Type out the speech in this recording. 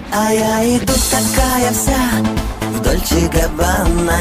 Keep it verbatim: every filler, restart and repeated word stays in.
А я иду такая вся в Дольче Габбана,